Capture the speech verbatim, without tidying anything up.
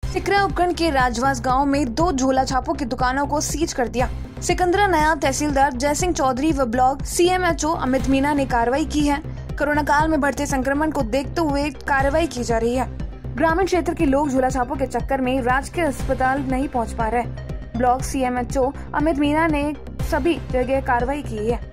सिकरा उपखंड के राजवास गांव में दो झोला छापों की दुकानों को सीज कर दिया। सिकंदरा नया तहसीलदार जयसिंह चौधरी व ब्लॉक सीएमएचओ अमित मीना ने कार्रवाई की है। कोरोना काल में बढ़ते संक्रमण को देखते हुए कार्रवाई की जा रही है। ग्रामीण क्षेत्र के लोग झोला छापों के चक्कर में राजकीय अस्पताल नहीं पहुंच पा रहे। ब्लॉक सीएमएचओ अमित मीना ने सभी जगह कार्रवाई की है।